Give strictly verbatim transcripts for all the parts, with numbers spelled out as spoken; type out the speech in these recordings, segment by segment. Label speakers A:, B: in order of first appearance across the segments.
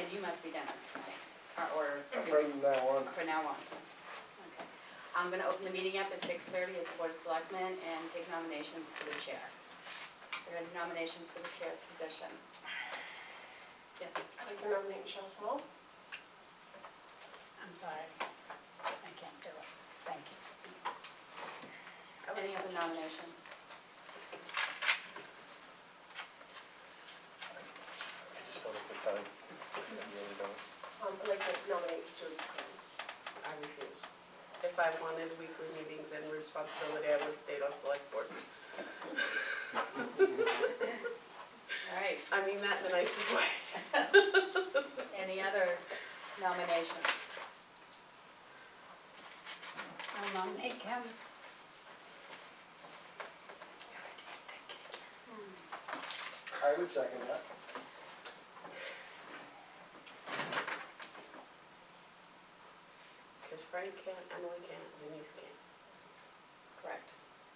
A: you must be Dennis tonight, or, or
B: From now on.
A: for now on. Okay. I'm gonna open the meeting up at six thirty as the Board of Selectmen and take nominations for the chair. So any nominations for the chair's position? Yes.
C: I'd like to nominate Michelle Small.
D: I'm sorry, I can't do it. Thank you.
A: Any other nominations?
B: I just don't have the time. I really don't.
C: Um, I'd like to nominate Julie Collins.
E: I refuse. If I wanted weekly meetings and responsibility, I would have stayed on select board.
A: All right.
E: I mean that in the nicest way.
A: Any other nominations?
D: I'll nominate Kim.
B: I would second that.
E: Because Frank can't, Emily can't, Denise can't.
A: Correct.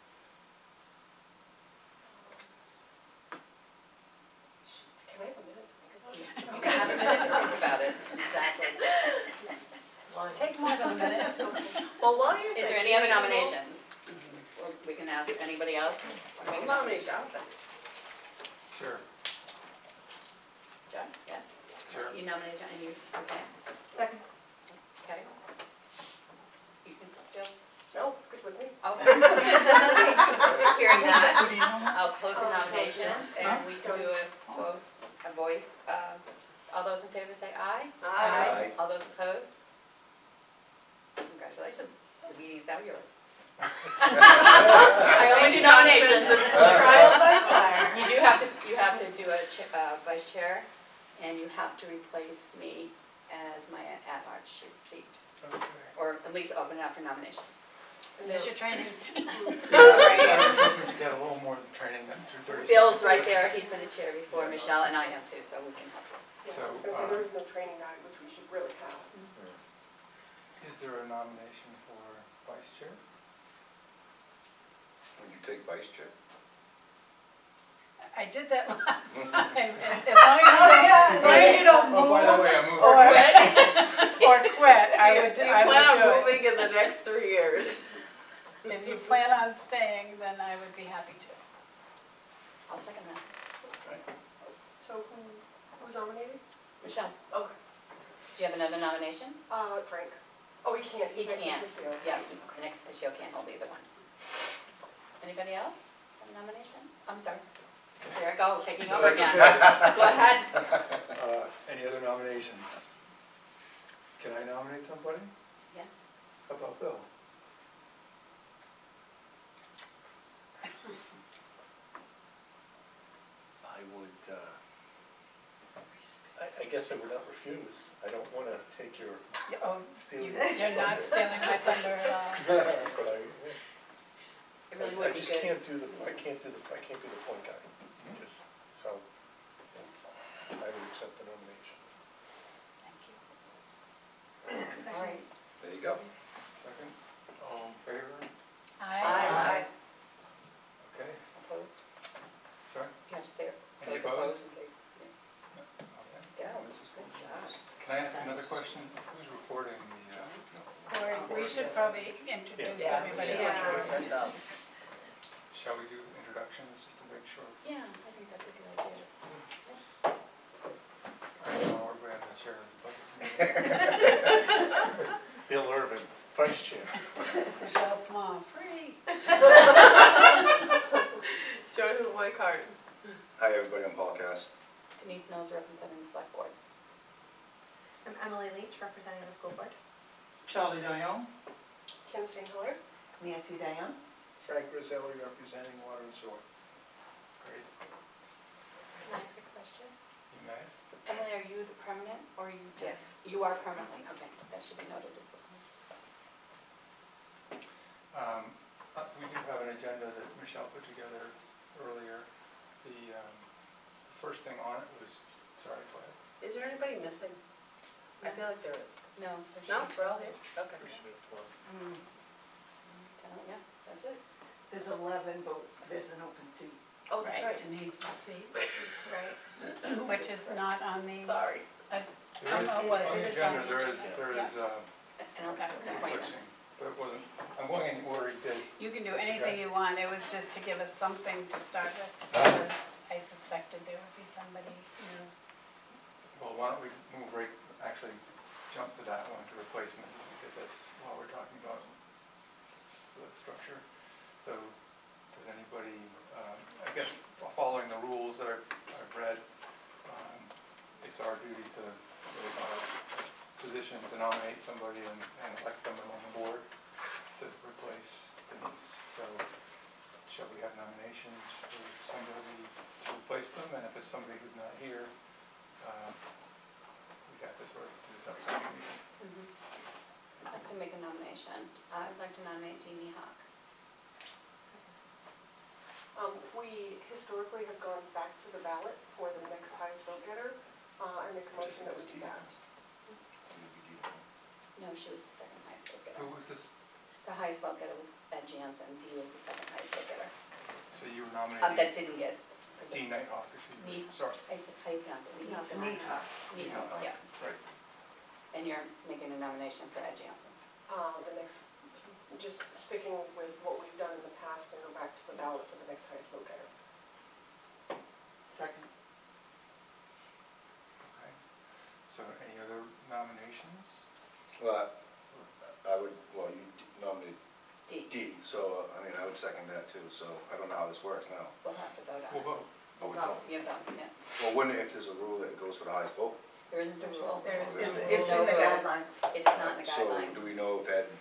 C: Can I have a minute to think about it?
A: You can have a minute to think about it. Exactly.
D: Take more than a minute.
E: Well, while you're
A: Is there any
E: thinking,
A: other
E: we'll-
A: nominations? Or we can ask anybody else?
E: I'll nominate Johnson.
F: Sure.
A: John, yeah?
F: Sure.
A: You nominate John, and you, okay,
C: Second.
A: okay. You can still,
C: No, it's good with me.
A: okay. Hearing that, I'll close the nominations and we can do a voice, a voice. uh, All those in favor say aye.
E: Aye.
A: All those opposed? Congratulations, the meeting's now yours. I only do nominations. and
D: Trial by fire.
A: You do have to, you have to do a cha- uh, vice chair, and you have to replace me as my at-large seat,
F: Okay.
A: or at least open it up for nominations.
D: And there's your training.
F: I was hoping to get a little more training than through thirty seconds.
A: Bill's right there, he's been the chair before, Michelle, and I am too, so we can help you.
C: Yeah, I was
F: So,
C: gonna say,
F: uh,
C: there is no training guide, which we should really have.
F: Is there a nomination for vice chair?
G: Would you take vice chair?
D: I did that last time. and As long as you don't, as long as you don't
F: Oh, by the
D: move
F: way, I'm moving.
A: Or quit?
D: or quit, I would,
E: You
D: I
E: plan on
D: would do it.
E: moving in the next three years.
D: If you plan on staying, then I would be happy to.
A: I'll second that.
C: So who, who's nominated?
A: Michelle,
C: Okay.
A: do you have another nomination?
C: Uh, Frank. Oh, he can't,
A: He
C: he's ex
A: can't.
C: officio.
A: Yeah, the next officio can't hold either one. Anybody else have a nomination? I'm sorry. There I go, taking over again. Go ahead.
F: Uh, Any other nominations? Can I nominate somebody?
A: Yes.
F: How about Bill?
B: I would, uh, I, I guess I would not refuse. I don't want to take your,
D: Oh,
B: steal
D: you-
B: your.
D: you're not stealing my thunder at all.
B: But I,
A: It really
B: I
A: would be
B: just
A: good.
B: can't do the, I can't do the, I can't be the point guy. Just, so, I would accept the nomination.
D: Thank you.
A: All right.
G: There you go.
F: Second? All in favor?
D: Aye.
A: Aye.
F: Okay,
A: Opposed?
F: sorry?
A: You have to say
F: Any
A: opposed,
F: opposed?
A: in case.
F: Okay.
A: Yeah. Good job.
F: Can I ask another question? Who's reporting the, uh,
D: Or we should probably introduce
E: Yes.
D: everybody.
E: Yeah. Introduce ourselves.
F: shall we do introductions just to make sure?
A: Yeah, I think that's a good idea.
F: Carl Orbrand, the chair of the budget committee.
B: Bill Irvin, vice chair.
D: Michelle Small, free.
E: Join the white cards.
G: Hi, everybody, I'm Paul Cass.
A: Denise Mills representing the select board.
H: I'm Emily Leach, representing the school board.
I: Charlie Dion.
C: Kim Saint Hilaire.
H: Nancy Dion.
B: Frank Roselli representing water and sewer.
F: Great,
A: Can I ask a question?
F: you may.
A: Emily, are you the permanent, or are you just? You are permanently, okay, that should be noted as well.
F: Um, uh, we do have an agenda that Michelle put together earlier. The, um, first thing on it was, sorry, go ahead.
E: Is there anybody missing? I feel like there is.
A: No. there
E: No,
A: should be
E: we're all
A: twelve.
E: here. Okay.
B: We should have twelve.
A: Mm. Uh, Yeah, that's it.
H: There's eleven, but there's an open seat.
E: Oh, that's right.
D: Denise's seat,
H: Right.
D: which is not on the
E: Sorry.
F: There is,
D: Oh, well,
F: on
D: it
F: the
D: is on
F: agenda,
D: the
F: there is,
D: agenda,
F: there
D: yeah.
F: is, uh,
A: And I'll it's an appointment.
F: glitching, but it wasn't, I'm going in the order he did.
D: You can do
F: That's
D: anything
F: okay.
D: you want, it was just to give us something to start with, because I suspected there would be somebody new.
F: Well, why don't we move right, actually jump to that one, to replacement, because that's what we're talking about, s- the structure. So, does anybody, um, I guess, fo- following the rules that I've, I've read, um, it's our duty to, with our position, to nominate somebody and, and elect them on the board to replace Denise. So, shall we have nominations for somebody to replace them, and if it's somebody who's not here, um, we got this, or to this upcoming meeting.
A: Mhm. I'd like to make a nomination. I'd like to nominate Jeannie Hawk.
C: Um, we historically have gone back to the ballot for the next highest vote getter. Uh, I make a motion that we do that.
A: No, she was the second highest vote getter.
F: Who was this,
A: The highest vote getter was Ed Jansen. Dee was the second highest vote getter.
F: so you were
A: Um,
F: nominating
A: that didn't get. was it-
F: Dean Nighthawk, is he,
A: Neat.
F: sorry,
A: I said, how do you pronounce it? We need to.
H: Neha.
A: Neha, yeah.
F: right.
A: And you're making a nomination for Ed Jansen.
C: Uh, the next, just sticking with what we've done in the past and go back to the ballot for the next highest vote getter.
H: Second.
F: Okay. So any other nominations?
G: Well, I I would, well, you nominated
A: Dee,
G: D, so, uh, I mean, I would second that too, so I don't know how this works now.
A: we'll have to vote on
F: We'll
A: it.
F: vote.
G: Oh, we
A: Vote,
G: don't.
A: you vote, yeah.
G: Well, wouldn't, if there's a rule that goes for the highest vote?
A: There isn't a rule.
D: There is
G: It's-
D: no
G: it's
D: rule.
H: in the
A: No rules.
H: guidelines.
A: It's not in the
G: So
A: guidelines.
G: do we know if Ed,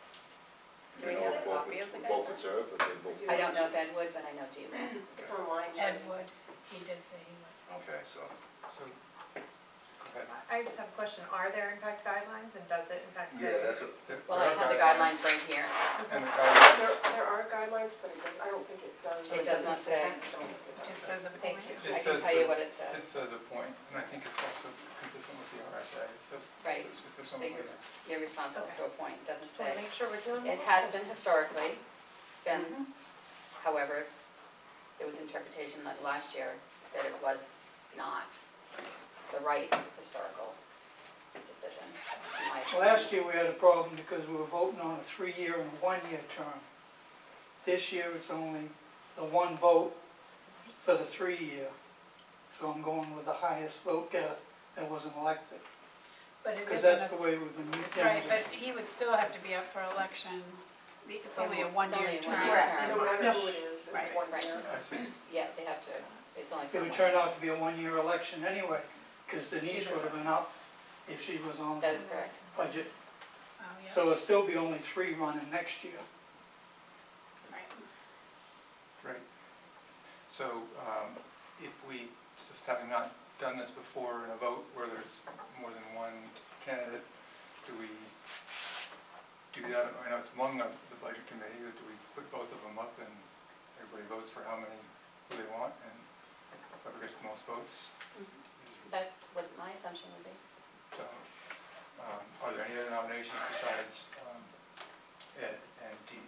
A: Do
G: do
A: we
G: we know
A: have
G: if
A: a
G: both
A: copy of the
G: would, both would
A: guidelines?
G: serve, but they both?
A: I don't know if Ed would, but I know Dee would.
C: It's online.
D: Ed would, he did say he would.
G: Okay, so,
F: So, go ahead.
H: I just have a question, are there impact guidelines and does it impact?
G: yeah, that's what,
F: There-
A: Well,
F: there
A: I
F: are
A: have the guidelines right here.
F: And the
C: There,
F: guidelines,
C: there are guidelines, but it does, I don't think it does.
A: It does not say.
C: I don't think it
D: It
C: does.
D: just says a
H: Thank
D: point.
H: you.
F: It
A: I can
F: says
A: tell you
F: that-
A: what it
F: it
A: says.
F: says a point, and I think it's also consistent with the R S A. It says, it
A: Right.
F: says, if there's some
A: That you're,
F: place.
A: you're responsible
H: Okay.
A: to a point, it doesn't
H: Just want to
A: say.
H: make sure we're doing.
A: It
H: what
A: has
H: we're
A: been
H: supposed
A: historically, been,
H: Mhm.
A: however, there was interpretation like last year that it was not the right historical decision. in my opinion.
I: Last year, we had a problem because we were voting on a three-year and a one-year term. This year, it's only the one vote for the three-year. So I'm going with the highest vote getter that wasn't elected,
D: But it
I: because
D: isn't
I: that's
D: a,
I: the way we've been doing it.
D: right, but he would still have to be up for election. It's only a
A: It's
D: one-year
A: only a
D: term.
A: one-year
H: Correct.
A: term.
C: No matter
I: Yeah.
C: who it is, it's
D: Right.
C: one
A: Right.
C: year.
F: I see.
A: Yeah, they have to, it's only for
I: It
A: one.
I: would turn out to be a one-year election anyway, because Denise would have been up if she was on
A: That
I: the
A: is correct.
I: budget.
D: Oh, yeah,
I: So it'll still be only three running next year.
D: right.
F: Right. So, um, if we, just having not done this before in a vote where there's more than one candidate, do we do that? I know it's among the, the budget committee, or do we put both of them up and everybody votes for how many, who they want, and whoever gets the most votes? is-
A: That's what my assumption would be.
F: So, um, are there any other nominations besides, um, Ed and Dee?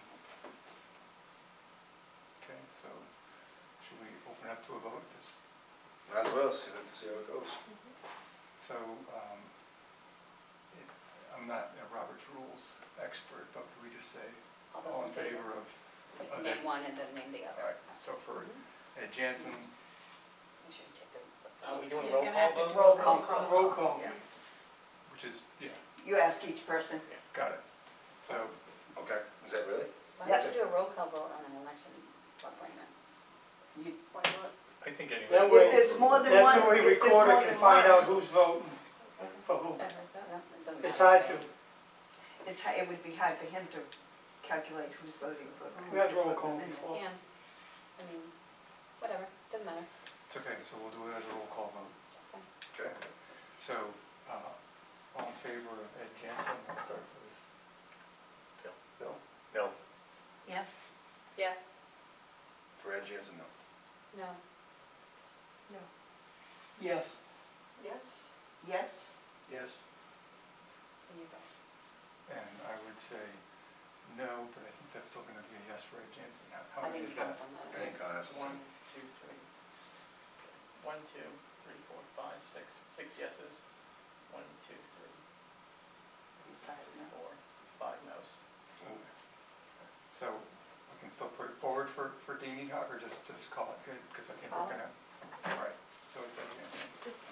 F: Okay, so, should we open up to a vote? This-
G: might as well, see, see how it goes.
F: So, um, it- I'm not a Robert's Rules expert, but we just say
A: All those
F: all in favor of,
A: Like,
F: okay.
A: name one and then name the
F: all
A: other.
F: right, so for Ed Jansen,
A: Make sure you take the.
J: Are we doing
D: You're
J: roll
D: gonna
J: call
D: have to
J: votes?
D: do
H: Roll
D: a
H: call.
I: Roll call.
H: Yeah.
F: which is, yeah,
H: You ask each person.
F: got it. So,
G: Okay, is that really?
A: Why don't you do a roll call vote on an election appointment?
H: You,
C: Why not?
F: I think anyway.
I: That way,
H: if there's more than one,
I: that's the way
H: if there's
I: recorder
H: more
I: can
H: than
I: find
H: one,
I: out who's voting for who.
A: Uh, no, it doesn't
I: It's
A: matter
I: hard to.
A: me.
H: it's, it would be hard for him to calculate who's voting for.
I: We had roll call before.
A: Hands, I mean, whatever, doesn't matter.
F: It's okay, so we'll do it as a roll call vote.
A: That's fine.
G: Okay.
F: So, uh, all in favor of Ed Jansen, we'll start with
J: Bill.
F: Bill?
J: No.
D: Yes.
A: Yes.
G: For Ed Jansen, no.
A: No.
I: Yes.
C: Yes?
H: Yes?
I: Yes.
A: Can you vote?
F: And I would say no, but I think that's still gonna be a yes for Ed Jansen. How, how
A: I
F: many
A: didn't
F: is
A: count
F: that?
A: them though.
G: Any kind of,
J: One, two, three. One, two, three, four, five, six. Six yeses. One,
F: still put it forward for, for Dean Ehoc, or just, just call it good, because I think
A: Call
F: we're
A: it.
F: gonna, all right, so it's, a- yeah,
K: Does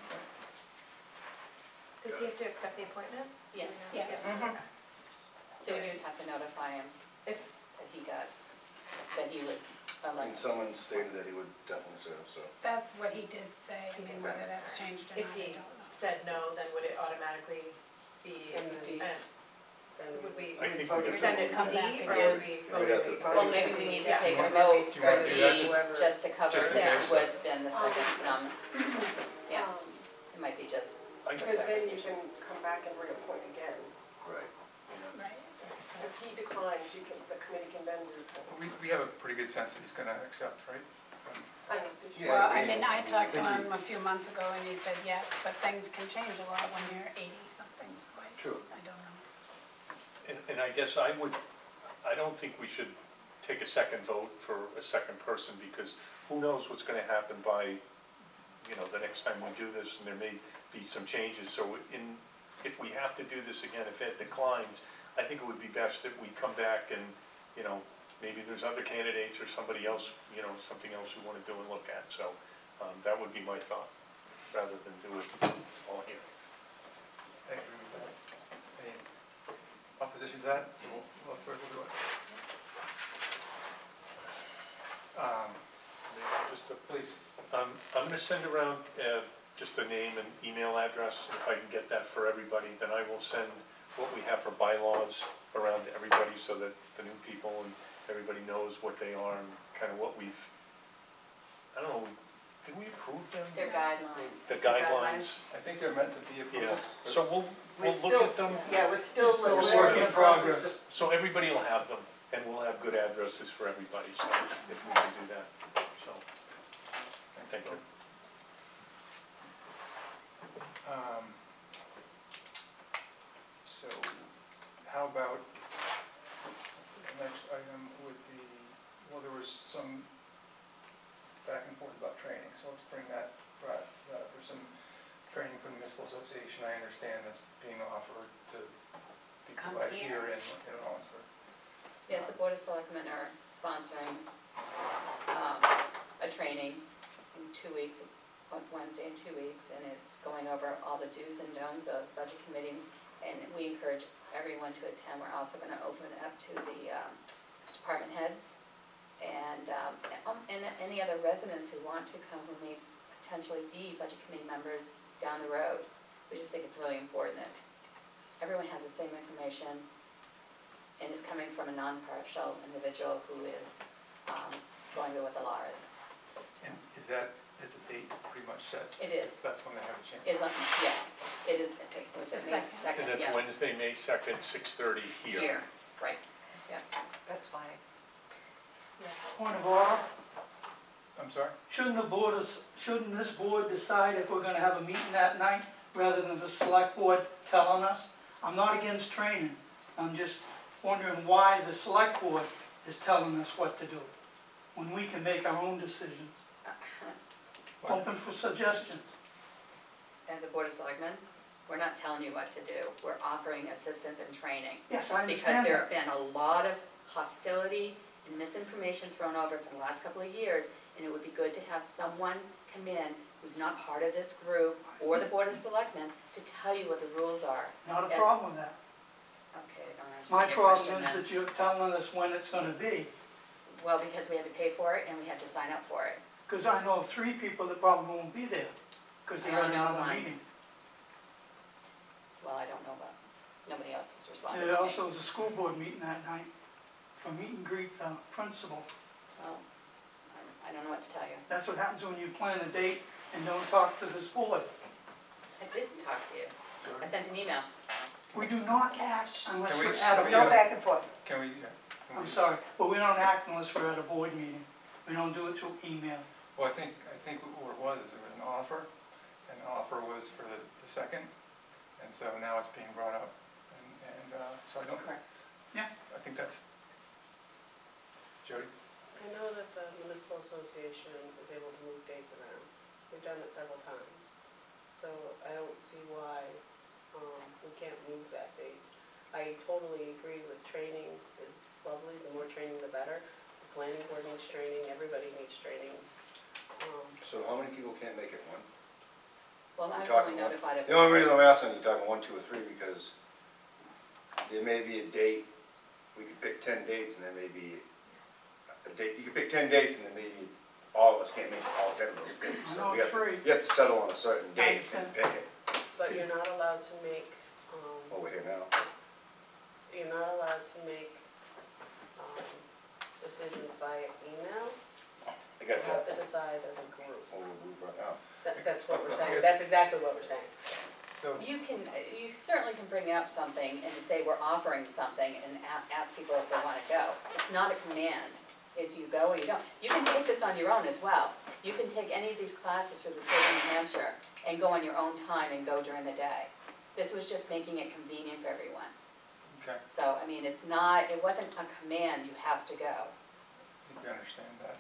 K: does he have to accept the appointment?
A: Yes.
D: Yes.
H: Mhm.
A: So we do have to notify him
K: If,
A: that he got, that he was
G: And
A: elected.
G: someone stated that he would definitely serve, so.
D: That's what he did say, I mean, whether that's changed or
K: if
D: not,
K: he
D: I don't know.
K: said no, then would it automatically be,
E: And the-
K: and
E: Then
K: would we
B: I think
H: vote
B: we
H: it
B: have
K: extend it
B: to,
K: to
D: Come
K: D,
D: back
K: or
D: again.
K: would we?
G: We'd have to-
A: Well, maybe we need to
K: Yeah.
A: take a
E: Yeah.
A: vote
F: You
A: for
F: wanna do that
A: D,
F: just-
A: just to cover
F: just in
A: that
F: case?
A: would, then the second nom, yeah,
C: Um,
A: it might be just,
B: I
C: Because then you can come back and reappoint again.
G: Right.
D: Right.
C: If he declines, you can, the committee can then reappoint.
F: we, we have a pretty good sense that he's gonna accept, right? Um,
C: I know, did you?
G: Yeah,
D: Well, I
G: we-
D: mean, I talked to
G: think
D: him a few months ago and he said yes, but things can change a lot when you're eighty-something, so I,
G: True.
D: I don't know.
B: and, and I guess I would, I don't think we should take a second vote for a second person, because who knows what's gonna happen by, you know, the next time we do this, and there may be some changes, so in, if we have to do this again, if Ed declines, I think it would be best that we come back and, you know, maybe there's other candidates or somebody else, you know, something else we wanna do and look at, so, um, that would be my thought, rather than do it all here.
F: I agree with that. Any opposition to that? So we'll, let's circle to it. Um,
B: Just a
F: please,
B: Um, I'm gonna send around, uh, just a name and email address, if I can get that for everybody, then I will send what we have for bylaws around to everybody, so that the new people and everybody knows what they are and kind of what we've, I don't know, did we approve them?
A: their guidelines.
B: The guidelines,
F: I think they're meant to be
B: yeah,
F: approved.
B: so we'll,
H: We're
B: we'll look at
H: still,
B: them,
H: yeah, we're still
I: It's
H: a little
I: a
H: bit
I: work
H: in
I: in
H: the process
I: progress.
H: of.
B: so everybody will have them, and we'll have good addresses for everybody, so if we can do that, so, thank you.
F: Um, So, how about the next item with the, well, there was some back and forth about training, so let's bring that, right, uh, there's some training from the municipal association, I understand that's being offered to be
D: Come
F: provided
D: here.
F: here in, in Rollinsford.
A: Yes, the Board of Selectmen are sponsoring, um, a training in two weeks, on Wednesday in two weeks, and it's going over all the do's and don'ts of budget committee, and we encourage everyone to attend. We're also gonna open it up to the, um, department heads, and, um, um, and any other residents who want to come, who may potentially be budget committee members down the road. We just think it's really important that everyone has the same information, and is coming from a non-partial individual who is, um, going by what the law is.
F: And is that, is the date pretty much set?
A: It is,
F: That's when they have a chance?
A: is, on- yes, it is, it was
D: It's
A: May
D: the second.
A: second,
B: And
A: yeah.
B: that's Wednesday, May second, six thirty here.
A: Here, right, yeah.
H: That's fine.
I: Point of order,
F: I'm sorry?
I: shouldn't the board, of- shouldn't this board decide if we're gonna have a meeting that night, rather than the select board telling us? I'm not against training, I'm just wondering why the select board is telling us what to do, when we can make our own decisions. Open for suggestions.
A: As a Board of Selectmen, we're not telling you what to do, we're offering assistance and training.
I: Yes, I
A: Because
I: understand
A: there
I: that.
A: have been a lot of hostility and misinformation thrown over for the last couple of years, and it would be good to have someone come in who's not part of this group or the Board of Selectmen to tell you what the rules are.
I: Not a
A: Yeah.
I: problem with that.
A: Okay, I don't
I: My
A: understand your
I: problem
A: question
I: is
A: then.
I: that you're telling us when it's gonna be,
A: Well, because we had to pay for it and we had to sign up for it.
I: because I know of three people that probably won't be there, because
A: I
I: they're at
A: only know
I: another
A: one.
I: meeting.
A: Well, I don't know about, nobody else has responded to
I: There
A: me.
I: also was a school board meeting that night, for meet and greet the principal.
A: Well, I- I don't know what to tell you.
I: That's what happens when you plan a date and don't talk to this board.
A: I didn't talk to you. I sent an email.
I: We do not act unless
F: Can we-
I: we're at
F: can
I: a
F: we,
H: Go
F: uh,
I: board.
H: back and forth.
F: Can we, yeah, can we
I: I'm
F: just-
I: sorry, but we don't act unless we're at a board meeting. We don't do it through email.
F: Well, I think, I think what it was, is there was an offer, and the offer was for the, the second, and so now it's being brought up, and, and, uh, so I don't.
H: Correct.
I: Yeah.
F: I think that's, Jody?
E: I know that the municipal association is able to move dates around. We've done it several times. So I don't see why, um, we can't move that date. I totally agree with training is lovely, the more training the better. The planning board needs training, everybody needs training. Um,
G: So how many people can't make it, one?
A: Well, I was
G: Talking
A: only
G: one-
A: notified of.
G: The only reason I'm asking, you're talking one, two, or three, because there may be a date, we could pick ten dates, and there may be a date, you could pick ten dates, and then maybe all of us can't make all ten of those dates. So
I: I know
G: we have to-
I: three.
G: You have to settle on a certain
I: I
G: date and
I: understand.
G: pick it,
E: But you're not allowed to make, um,
G: over here now.
E: you're not allowed to make, um, decisions via email.
G: I
E: You
G: got
E: have
G: that.
E: to decide as a group.
G: Oh, we right now.
E: So that's what we're saying,
F: Yes.
E: that's exactly what we're saying.
F: So,
A: You can, you certainly can bring up something and say we're offering something and a- ask people if they wanna go. It's not a command, it's you go or you don't. You can take this on your own as well. You can take any of these classes through the state of New Hampshire and go on your own time and go during the day. This was just making it convenient for everyone.
F: okay,
A: So, I mean, it's not, it wasn't a command, you have to go.
F: I think we understand that.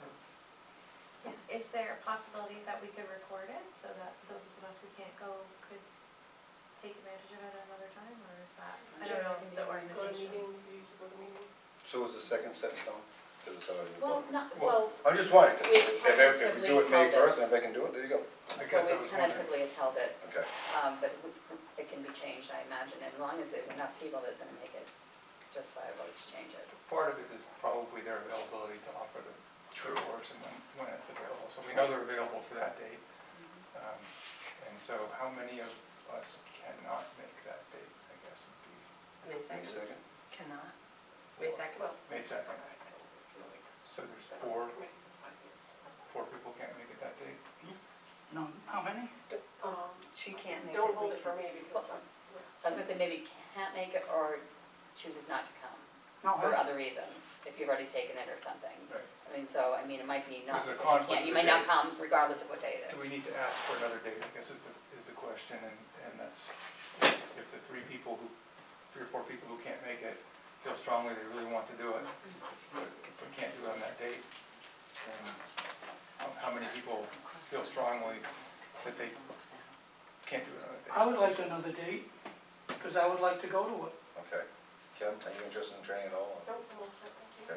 K: Is there a possibility that we could record it so that those of us who can't go could take advantage of it another time, or is that, I
A: Sure,
K: don't know
A: that can
K: if
A: be
K: the
A: arranged.
C: Go to
K: organization.
C: meeting, you used to go to meeting.
G: So is the second set in stone? Because it's already.
A: Well, not,
F: Well,
A: well,
G: I'm just wondering,
A: we
G: if, if we
A: tentatively
G: do it May
A: held
G: first,
A: it.
G: and if I can do it, there you go.
F: I
A: Well,
F: guess I
A: we
F: was wondering.
A: tentatively have held it,
G: Okay.
A: um, but we- it can be changed, I imagine, and as long as there's enough people that's gonna make it justifiable to change it.
F: Part of it is probably their availability to offer the true course and when, when it's available. So we know they're available for that date. Um, And so how many of us cannot make that date, I guess would be
E: May
G: May
E: second?
G: second?
H: Cannot.
E: May second?
F: May second. So there's four, four people can't make it that date?
I: No, how many?
C: Um,
H: She can't make it.
C: Don't hold
H: we
C: it for
H: can-
C: me because I'm.
A: So I was gonna say maybe can't make it or chooses not to come
I: No,
A: for
I: I-
A: other reasons, if you've already taken it or something.
F: Right.
A: I mean, so, I mean, it might be not
F: Is there
A: because you
F: conflict
A: can't, you
F: with
A: might not
F: date?
A: come regardless of what day it
F: Do
A: is.
F: we need to ask for another date, I guess is the, is the question, and, and that's, if the three people who, three or four people who can't make it feel strongly they really want to do it, but if we can't do it on that date, then how, how many people feel strongly that they can't do it on that date?
I: I would like another date, because I would like to go to it.
G: Okay. Kim, are you interested in training at all?
C: Nope, I'm all set, thank you.
G: Okay.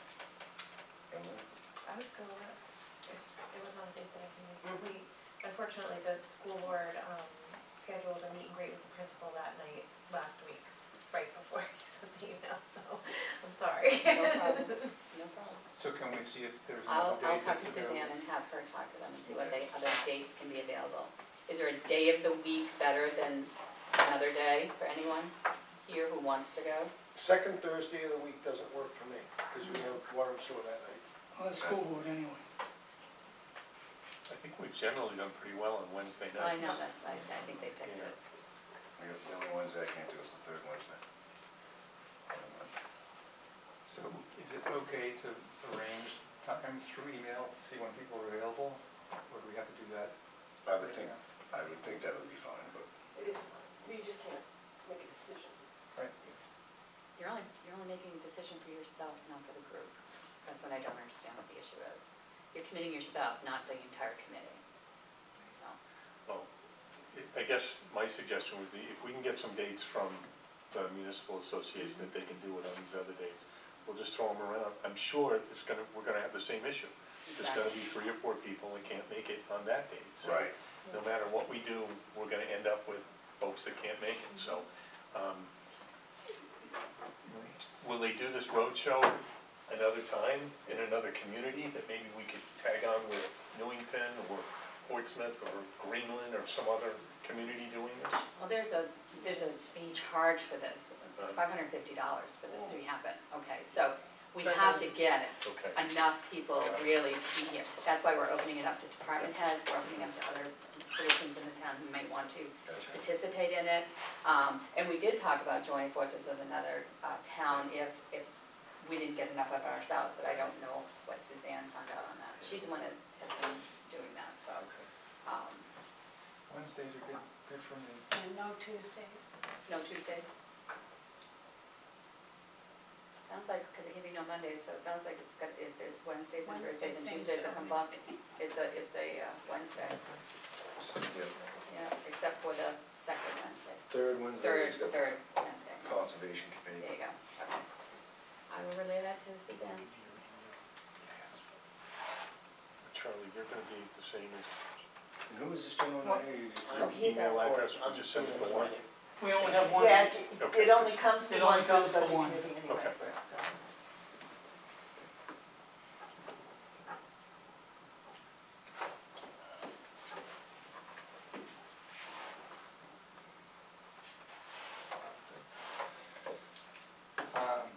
G: Emily?
K: I would go if it was on a date that I can make. We, unfortunately, the school board, um, scheduled a meet and greet with the principal that night last week, right before you sent the email, so I'm sorry.
A: No problem, no problem.
F: So can we see if there's
A: I'll,
F: another
A: I'll
F: date
A: talk
F: that's
A: to Suzanne
F: available?
A: and have her talk to them and see what they, other dates can be available. Is there a day of the week better than another day for anyone here who wants to go?
J: Second Thursday of the week doesn't work for me, because we have water and sewer that night.
I: On the school board anyway.
B: I think we've generally done pretty well on Wednesday
A: Well, I
B: night.
A: know, that's why I think they picked it.
G: We got- The only Wednesday I can't do is the third Wednesday.
F: So is it okay to arrange times through email to see when people are available, or do we have to do that?
G: I would
F: right
G: think,
F: now?
G: I would think that would be fine, but
C: It is fine, you just can't make a decision.
F: Right,
A: You're only, you're only making a decision for yourself, not for the group. That's what I don't understand what the issue is. You're committing yourself, not the entire committee. So,
B: Well, I- I guess my suggestion would be, if we can get some dates from the municipal association that they can do it on these other dates, we'll just throw them around. I'm sure it's gonna, we're gonna have the same issue. There's gonna be three or four people that can't make it on that date. So
G: right.
B: no matter what we do, we're gonna end up with folks that can't make it, so. um, Will they do this roadshow another time in another community that maybe we could tag on with Newington or Portsmouth or Greenland or some other community doing this?
A: well, there's a, there's a fee charge for this. It's five hundred and fifty dollars for this to happen. Okay, so we have to get
B: Okay.
A: enough people really to be here. That's why we're opening it up to department heads, we're opening it up to other citizens in the town who might want to
G: Gotcha.
A: participate in it. Um, and we did talk about joining forces with another, uh, town if, if we didn't get enough of it ourselves, but I don't know what Suzanne found out on that. She's the one that has been doing that, so, um,
F: Wednesdays are good, good for me.
D: And no Tuesdays.
A: no Tuesdays. Sounds like, because it can be no Mondays, so it sounds like it's got, if there's Wednesdays and
D: Wednesday
A: Thursdays and
D: seems
A: Tuesdays
D: to
A: that come
D: always
A: up, it's a, it's a uh, Wednesday,
G: Yeah.
A: yeah, except for the second Wednesday.
G: Third Wednesday
A: Third,
G: is got the
A: third Wednesday.
G: conservation
A: There
G: committee.
A: you go, okay. I will relay that to Suzanne.
B: Charlie, you're gonna be the same as
G: And who is this gentleman right here? You just-
K: Oh, he's
B: email
K: on board.
B: address, we'll just send it to one.
I: We only have one.
H: Yeah, it-
B: Okay.
H: it only comes to
I: It
H: one
I: only
H: through the
I: comes to
H: budget
I: one.
H: committee anyway.
B: Okay.
H: so.
F: Um,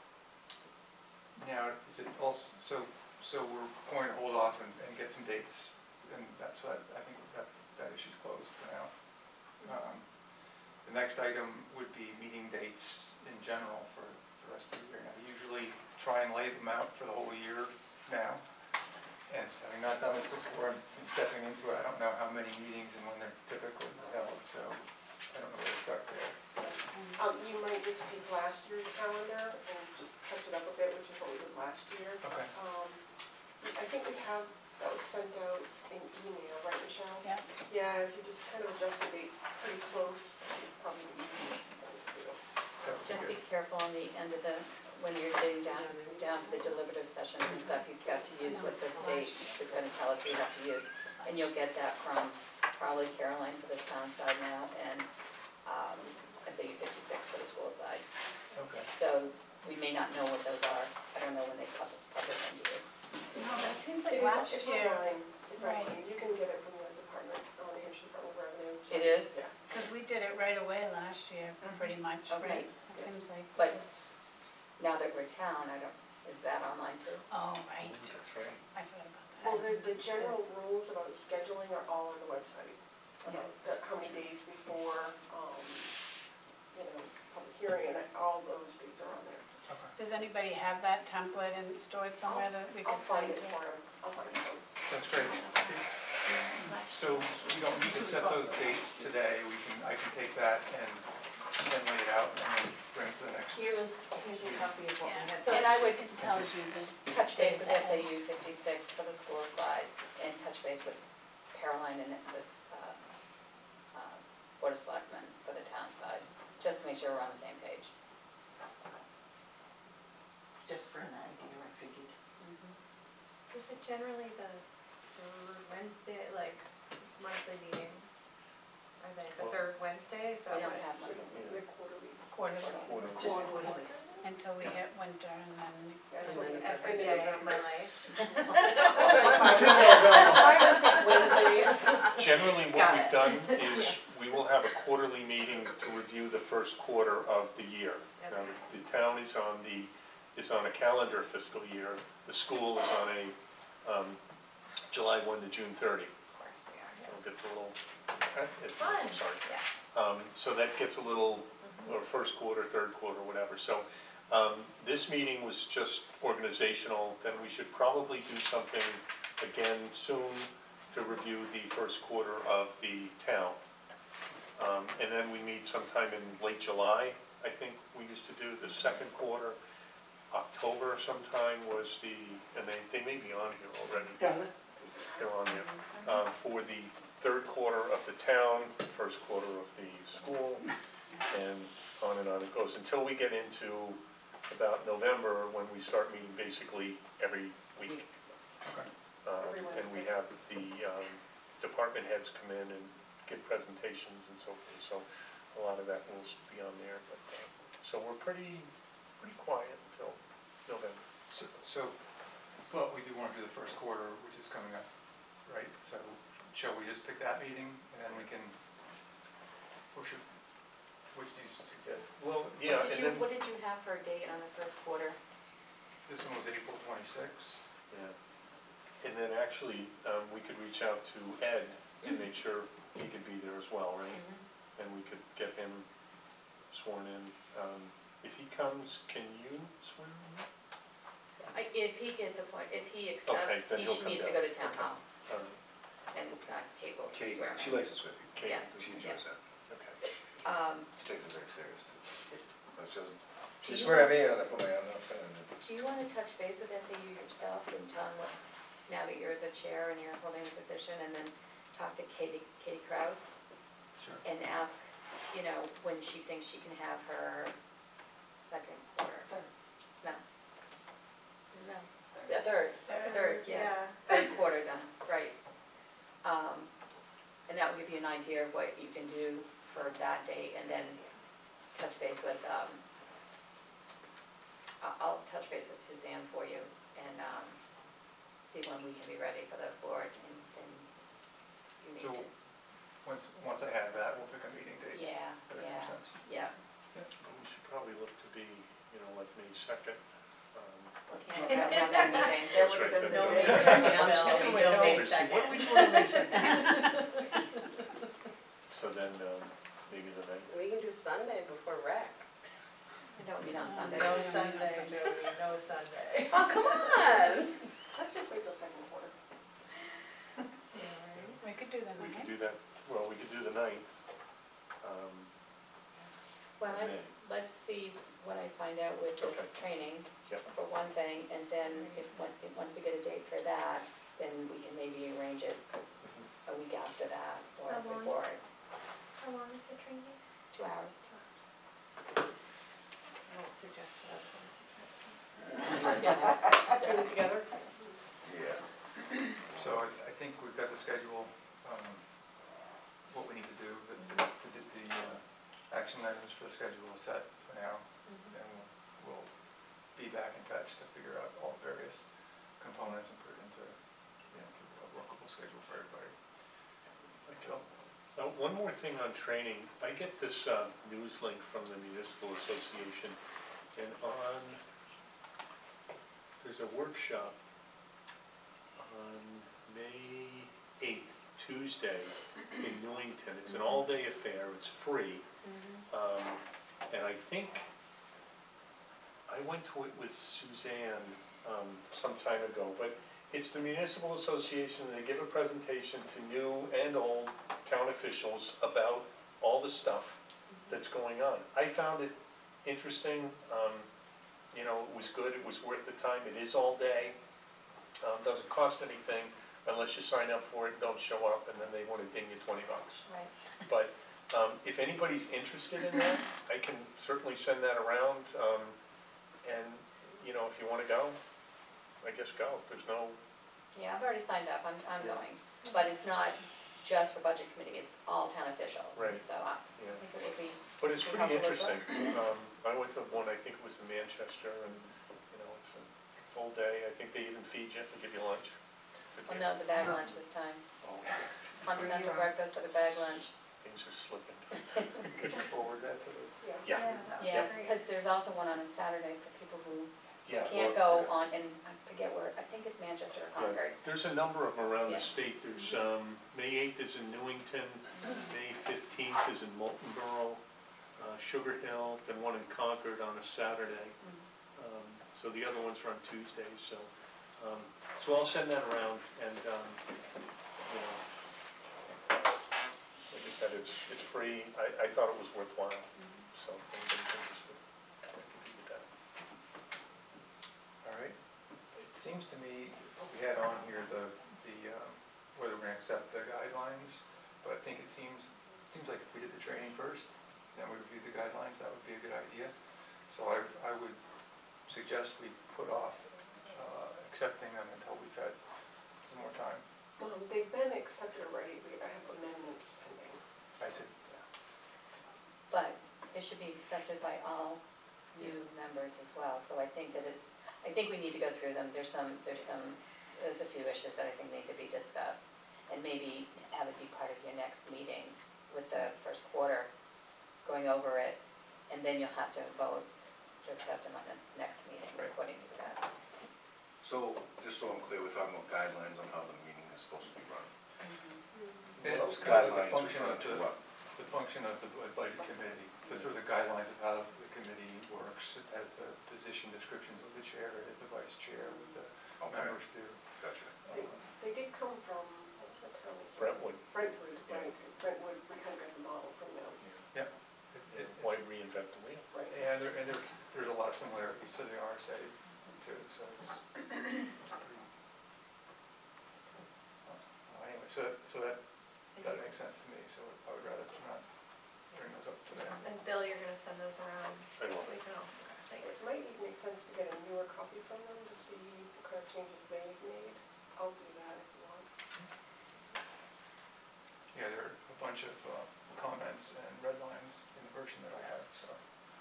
F: Now, is it also, so, so we're going to hold off and, and get some dates, and that's, so I I think that, that issue's closed for now. Um, The next item would be meeting dates in general for the rest of the year. Now, I usually try and lay them out for the whole year now, and having not done this before, and stepping into it, I don't know how many meetings and when they're typically held, so I don't know where to start there, so.
C: Um, you might just take last year's calendar and just touch it up a bit, which is what we did last year.
F: Okay.
C: Um, I think we have, that was sent out in email, right, Michelle?
D: Yeah.
C: Yeah, if you just kind of adjust the dates pretty close, it's probably the easiest thing to do.
F: That would
A: Just
F: good.
A: be careful on the end of the, when you're getting down, down to the deliberative sessions and stuff, you've got to use what the state is gonna tell us we have to use. And you'll get that from probably Caroline for the town side now, and, um, S A U fifty-six for the school side.
F: Okay.
A: So we may not know what those are, I don't know when they publish, publish them to you.
D: No, that seems like
C: It is-
D: last
C: It's
D: year,
C: online, it's
D: Right.
C: online, you can get it from the department, uh, New Hampshire Department of Revenue. so-
A: It is?
C: Yeah.
D: because we did it right away last year, pretty much,
A: Okay.
D: right? It seems like.
A: But-
D: this-
A: Now that we're town, I don't, is that online too?
D: Oh, right,
B: That's right.
D: I forgot about
C: Well,
D: that.
C: the, the general rules about scheduling are all on the website.
A: Yeah.
C: About the, how many days before, um, you know, public hearing, and all those dates are on there.
F: Okay.
D: Does anybody have that template and stored somewhere that we
C: I'll
D: could
C: find
D: send
C: it
D: to?
C: for him, I'll find it for him.
F: That's great. So we don't need to set those dates today, we can, I can take that and then lay it out and then bring it to the next.
H: Here's, here's a copy of what we
D: Yeah,
H: had.
D: so
A: And I would
D: it tells you the,
A: touch base with S A U fifty-six for the school side, and touch base with Caroline and this, uh, uh, Board of Selectmen for the town side, just to make sure we're on the same page.
H: Just for an idea, I figured.
K: Is it generally the third Wednesday, like monthly meetings? Are they the
B: Well-
K: third Wednesday, is that
A: We
K: what
A: don't
K: it?
A: have money.
C: The quarterlies.
D: quarterly,
B: Quarterly.
H: Just quarterly.
D: until we hit winter and then.
C: Yeah,
K: So
C: so
K: it's
C: it's
K: every
C: end of
K: day of
C: November.
K: my life.
C: Five or six Wednesdays.
B: Generally, what
K: Got
B: we've
K: it.
B: done is, we will have a quarterly meeting to review the first quarter of the year. Now,
K: Okay.
B: the town is on the, is on a calendar fiscal year, the school is on a, um, July one to June thirty.
K: Of course we are,
B: I'll get a little, eh, it-
K: Fun.
B: I'm sorry.
K: yeah.
B: Um, so that gets a little, or first quarter, third quarter, whatever. So, um, this meeting was just organizational, then we should probably do something again soon to review the first quarter of the town. Um, and then we meet sometime in late July, I think we used to do the second quarter. October sometime was the, and they, they may be on here already.
I: Yeah, that-
B: They're on there, um, for the third quarter of the town, first quarter of the school, and on and on it goes, until we get into about November, when we start meeting basically every week.
F: Okay.
B: Um,
C: Every
B: and we
C: Wednesday.
B: have the, um, department heads come in and give presentations and so forth, so a lot of that will be on there, but, uh, so we're pretty, pretty quiet until November.
F: So, so, but we do want to do the first quarter, which is coming up, right? So shall we just pick that meeting and then we can, or should, which do you suggest?
B: Well, yeah,
A: What did
B: and
A: you,
B: then,
A: what did you have for a date on the first quarter?
F: This one was April twenty-sixth.
B: yeah, and then actually, um, we could reach out to Ed and make sure he could be there as well, right? And we could get him sworn in. Um, if he comes, can you swear him in?
A: I- If he gets appointed, if he
B: Okay,
A: accepts,
B: then
A: he
B: he'll
A: should-
B: come
A: needs to
B: down.
A: go to town
B: Okay.
A: hall,
B: All right,
A: and uh, Kate will
G: Kate,
A: swear him
G: she
A: in.
G: likes to swear people.
B: Kate,
A: Yeah.
G: She enjoys that.
B: okay.
A: Um,
G: She takes it very serious too. But she doesn't, she
A: Do you
G: swear at
A: want-
G: me and I put my hand up and
A: Do you want to touch base with S A U yourselves and tell them what, now that you're the chair and you're holding the position, and then talk to Katie, Katie Kraus
F: Sure.
A: and ask, you know, when she thinks she can have her second quarter? No. No. The third, third, yes.
K: Yeah.
A: Third quarter done, right. Um, and that will give you an idea of what you can do for that date, and then touch base with, um, I'll, I'll touch base with Suzanne for you, and, um, see when we can be ready for the board, and then you need
F: So,
A: to.
F: once, once I have that, we'll pick a meeting date.
A: Yeah,
F: That
A: yeah,
F: makes sense.
A: yeah.
B: We should probably look to be, you know, like May second. Um,
A: We can't have that meeting.
C: There
B: That's
C: would have
B: right,
C: been
B: that
C: no
B: would
C: way.
B: be-
A: You know, it's gonna be
K: Bill,
A: May
K: Bill,
A: second.
B: What do we
K: do on May second?
B: So then, um, maybe the night,
E: We can do Sunday before rec.
A: We don't meet on Sundays.
K: No Sunday, no, no Sunday.
E: Oh, come on.
C: Let's just wait till second quarter.
D: We could do the
B: we could
D: ninth.
B: do that, well, we could do the night. Um,
A: Well, I-
B: May.
A: let's see what I find out with this training,
B: Yep.
A: for one thing, and then if, when- if, once we get a date for that, then we can maybe arrange it a week after that, or
K: How long is-
A: before, it.
K: How long is the training?
A: two hours.
K: I won't suggest what I was gonna suggest.
C: Put it together.
G: Yeah.
F: So I, I think we've got the schedule, um, what we need to do, the, the, the, the, uh, action items for the schedule is set for now. And we'll, we'll be back in touch to figure out all the various components and put it into, you know, into a workable schedule for everybody.
B: Okay. Now, one more thing on training, I get this uh, news link from the Municipal Association, and on, there's a workshop on May eighth, Tuesday, in Newington. It's an all-day affair, it's free, um, and I think, I went to it with Suzanne um, some time ago, but it's the Municipal Association, and they give a presentation to new and old town officials about all the stuff that's going on. I found it interesting, um, you know, it was good, it was worth the time, it is all day, um, doesn't cost anything unless you sign up for it, don't show up, and then they wanna ding you twenty bucks.
A: Right.
B: But, um, if anybody's interested in that, I can certainly send that around, um, and, you know, if you wanna go, I guess go, there's no,
A: Yeah, I've already signed up, I'm, I'm
B: Yeah.
A: going, but it's not just for budget committee, it's all town officials.
B: Right.
A: So I
B: yeah.
A: think it will be,
B: But it's
A: Be
B: pretty
A: helpful as well.
B: interesting. Um, I went to one, I think it was in Manchester, and, you know, it's a full day. I think they even feed you, they give you lunch.
A: well, no, it's a bag lunch this time.
B: Oh,
A: Continental breakfast with a bag lunch.
B: things are slipping.
F: Could you forward that to the?
C: Yeah.
B: Yeah.
K: that would be
A: Yeah,
K: great.
A: because there's also one on a Saturday for people who
B: Yeah,
A: can't
B: well,
A: go on, and I forget where, I think it's Manchester or
B: yeah,
A: Concord.
B: there's a number of them around
A: Yeah.
B: the state. There's, um, May eighth is in Newington, May fifteenth is in Moultonborough, uh, Sugar Hill, then one in Concord on a Saturday. Um, So the other ones are on Tuesdays, so, um, so I'll send that around, and, um, you know, like I said, it's, it's free, I, I thought it was worthwhile, so if anybody's interested, I can do with that.
F: All right. It seems to me, we had on here the, the, um, whether we're gonna accept the guidelines, but I think it seems, it seems like if we did the training first, then we reviewed the guidelines, that would be a good idea. So I, I would suggest we put off, uh, accepting them until we've had some more time.
C: Um, they've been accepted already, we, I have amendments pending.
F: I said,
A: But it should be accepted by all new members as well, so I think that it's, I think we need to go through them. There's some, there's some, there's a few issues that I think need to be discussed. And maybe have it be part of your next meeting with the first quarter, going over it, and then you'll have to vote to accept them on the next meeting
F: Right.
A: according to the guidelines.
G: So, just so I'm clear, we're talking about guidelines on how the meeting is supposed to be run.
F: it's
G: Those
F: kind of the
G: guidelines
F: function of
G: refer to
F: the,
G: what?
F: it's the function of the bu- budget committee. So sort of the guidelines of how the committee works. It has the position descriptions of the chair, it has the vice chair, what the
G: Okay,
F: members do.
G: gotcha.
C: They, they did come from, what was that town?
B: Brentwood,
C: Brentwood,
B: Yeah.
C: right, Brentwood, we kind of got the model from them,
F: It- it-
B: why
F: it's-
B: reinvent the wheel?
C: right?
F: And there, and there, there's a lot of similarities to the R S A too, so it's, it's pretty. Well, Anyway, so, that- so that, that makes sense to me, so I would rather not bring those up to them.
K: And Bill, you're gonna send those around?
B: I will.
K: We can all,
C: It
K: thanks.
C: might even make sense to get a newer copy from them to see what kind of changes they've made. I'll do that if you want.
F: Yeah, there are a bunch of uh, comments and red lines in the version that I have, so.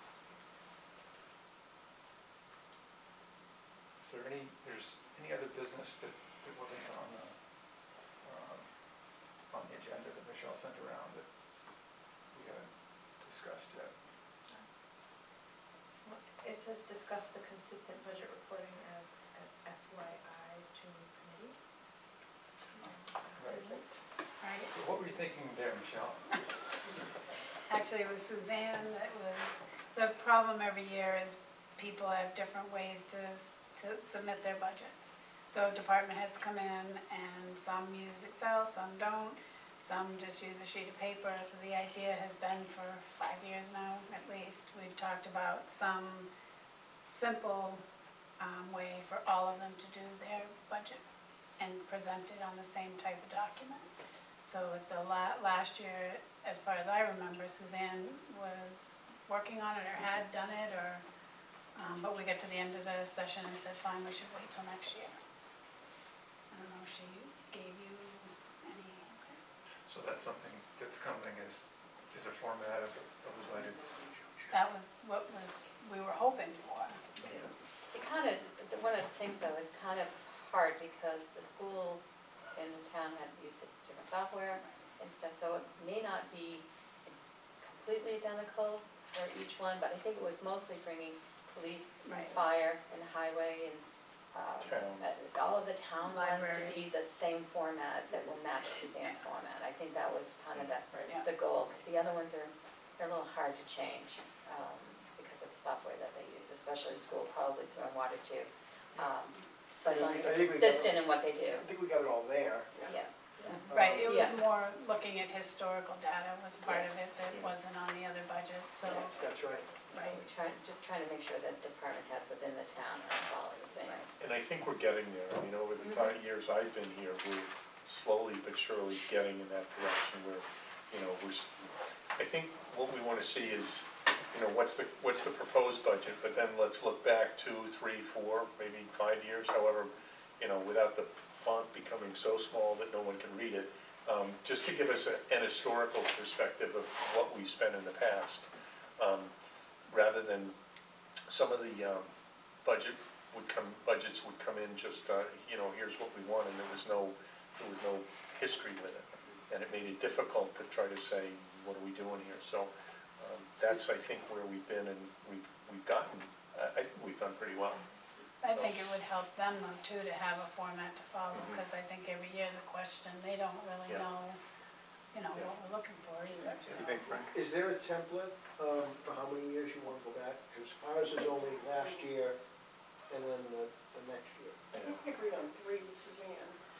F: Is there any, there's any other business that, that wasn't on the, um, on the agenda that Michelle sent around that we haven't discussed yet?
K: It says discuss the consistent budget reporting as an F Y I to committee.
F: Right.
D: Right.
F: So what were you thinking there, Michelle?
D: Actually, it was Suzanne that was, the problem every year is people have different ways to, s- to submit their budgets. So department heads come in and some use Excel, some don't, some just use a sheet of paper. So the idea has been for five years now, at least, we've talked about some simple um, way for all of them to do their budget and present it on the same type of document. So at the la- last year, as far as I remember, Suzanne was working on it or had done it, or, um, but we got to the end of the session and said, fine, we should wait till next year. I don't know if she gave you any,
F: So that's something that's coming as, is a format of, of the budgets.
D: that was what was, we were hoping for.
A: It kind of, one of the things though, it's kind of hard because the school and the town have used different software and stuff, so it may not be completely identical for each one, but I think it was mostly bringing police,
D: Right.
A: fire, and highway, and um,
B: Town.
A: uh, all of the town ones to
D: Library.
A: be the same format that will match Suzanne's format. I think that was kind of the,
D: Yeah.
A: the goal, because the other ones are, they're a little hard to change um, because of the software that they use, especially school, probably sewer and water too. Um, But as long as
J: I
A: they're
J: think we got-
A: consistent in what they do,
J: I think we got it all there.
A: yeah.
D: Right, it was
A: Yeah.
D: more looking at historical data was part of it that wasn't on the other budget, so,
J: That's right.
D: right.
A: We try, just trying to make sure that department heads within the town are following the same.
B: And I think we're getting there. I mean, over the ti- years I've been here, we're slowly but surely getting in that direction where, you know, we're, s- I think what we wanna see is, you know, what's the, what's the proposed budget, but then let's look back two, three, four, maybe five years, however, you know, without the font becoming so small that no one can read it, um, just to give us a, an historical perspective of what we spent in the past. Um, rather than, some of the, um, budget would come, budgets would come in just, uh, you know, here's what we want, and there was no, there was no history with it. And it made it difficult to try to say, what are we doing here? So, um, that's, I think, where we've been, and we've, we've gotten, I, I think we've done pretty well.
D: I think it would help them though too to have a format to follow,
B: Mhm.
D: because I think every year the question, they don't really
B: Yeah.
D: know, you know,
B: Yeah.
D: what we're looking for either, so.
B: You think, Frank?
J: Is there a template um, for how many years you want to go back? Because ours is only last year and then the, the next year.
C: I think we agreed on three with Suzanne.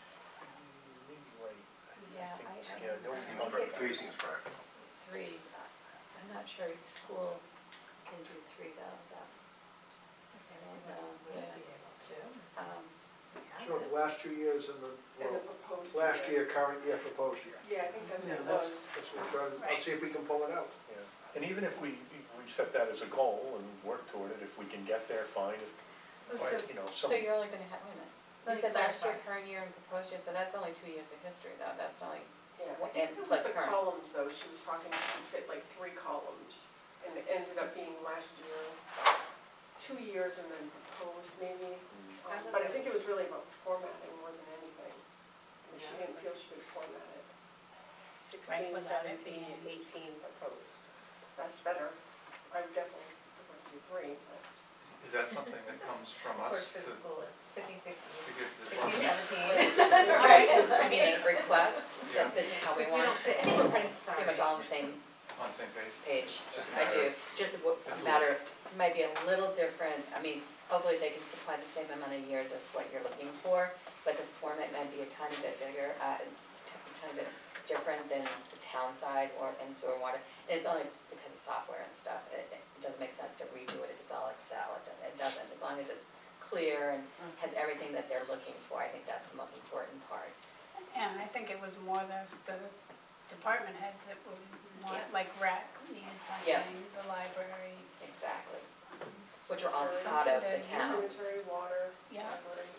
B: Maybe right.
A: Yeah, I, I.
B: Yeah, don't
A: I
B: seem
A: think
B: right.
A: it-
G: Three seems correct.
A: Three, uh, I'm not sure each school can do three though, that, I don't know, yeah. Um,
J: So the last two years and the,
C: And the
J: well,
C: proposed.
J: last year, current year, proposed year.
C: Yeah, I think that's what
J: Yeah,
C: it
J: that's,
C: was.
J: that's what we're trying, I'll see if we can pull it out.
B: Yeah, and even if we, we set that as a goal and work toward it, if we can get there, fine, if,
A: Oh,
B: but,
A: so-
B: you know,
A: So
B: some,
A: you're only gonna have, wait a minute, you
K: Let me
A: said last year,
K: clarify.
A: current year, and proposed year, so that's only two years of history though, that's only,
C: Yeah, I
A: What-
C: think
A: and
C: it
A: plus
C: was the
A: current.
C: columns though, she was talking, she could fit like three columns. And it ended up being last year, two years and then proposed maybe.
A: I
C: Um,
A: don't
C: But I
A: know.
C: think it was really about formatting more than anything. And she didn't feel she could format it.
E: Sixteen,
D: without it
E: seventeen,
D: being-
E: eighteen proposed.
C: That's better. I would definitely prefer to see three, but.
F: Is, is that something that comes from
K: Of
F: us
K: course, for
F: to,
K: the
F: to
K: school, it's fifteen, sixteen,
F: get to this
K: sixteen,
F: point?
K: seventeen.
A: right, I mean, a request,
F: Yeah.
A: that this is how we
K: Because we
A: want,
K: don't fit, and we're printing, sorry.
A: pretty much all on the same
F: On the same page?
A: page.
F: Just a
A: I
F: matter
A: do,
F: of-
A: just a w- a
F: It's a-
A: matter, it might be a little different, I mean, hopefully they can supply the same amount of years of what you're looking for, but the format might be a tiny bit bigger, uh, a tiny bit different than the town side or in sewer and water. And it's only because of software and stuff, it, it doesn't make sense to redo it if it's all Excel, it, do- it doesn't, as long as it's clear and has everything that they're looking for, I think that's the most important part.
D: And I think it was more the, the department heads that would want,
A: Yeah.
D: like rec needed
A: Yeah.
D: something, the library.
A: Exactly. Which are all outside of the
D: Yeah.
A: towns.
C: Cemetery, water,
D: Yeah.
C: library,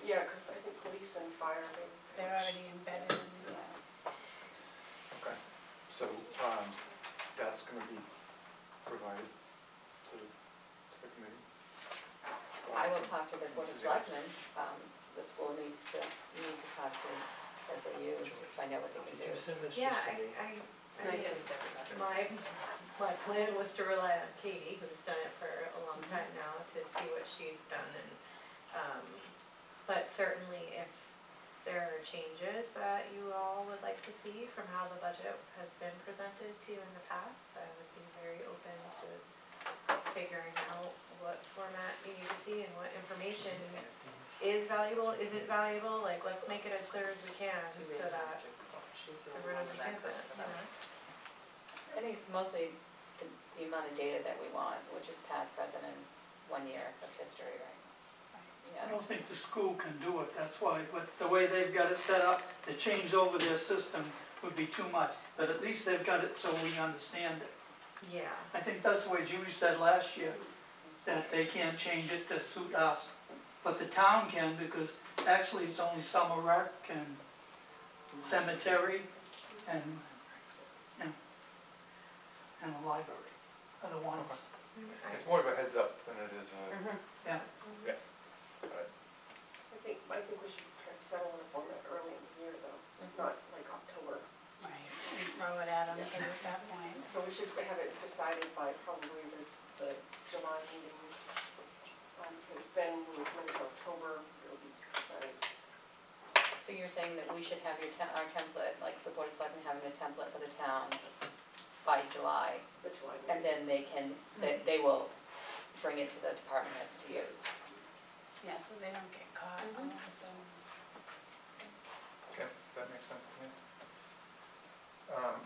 C: Yeah, because I think police and fire, they.
D: They're already embedded in the.
F: Okay, so, um, that's gonna be provided to, to the committee?
A: I will talk to the Board of Selectmen, um, the school needs to, you need to talk to S A U to find out what they can do.
L: Did you send this
K: Yeah,
L: just to
K: I,
L: me?
K: I, I
E: And I
K: mean,
E: sent it to everybody.
K: my, my plan was to rely on Katie, who's done it for a long time now, to see what she's done and, um, but certainly if there are changes that you all would like to see from how the budget has been presented to you in the past, I would be very open to figuring out what format you need to see and what information is valuable, isn't valuable, like, let's make it as clear as we can, so that
E: She's the only
K: everyone
E: one with
K: understands
E: access
K: it,
E: to
K: you
E: that.
K: know?
A: I think it's mostly the, the amount of data that we want, which is past, present, and one year of history, right?
I: I
A: Yeah.
I: don't think the school can do it, that's why, but the way they've got it set up, to change over their system would be too much. But at least they've got it so we understand it.
K: Yeah.
I: I think that's the way Judy said last year, that they can't change it to suit us. But the town can, because actually it's only summer rec and cemetery and, you know, and the library are the ones,
F: It's more of a heads up than it is a,
I: yeah.
C: I think, I think we should try to settle on a format early in the year though, not like October.
D: Right, and throw it at them at that point.
C: So we should have it decided by probably the, the July meeting. Um, because then when we come into October, it'll be decided.
A: So you're saying that we should have your, te- our template, like the Board of Selectmen having the template for the town by July,
C: The July
A: and
C: meeting.
A: then they can, they, they will bring it to the department heads to use.
D: Yeah, so they don't get caught all
A: Mhm.
D: of a sudden.
F: okay, that makes sense to me. Um,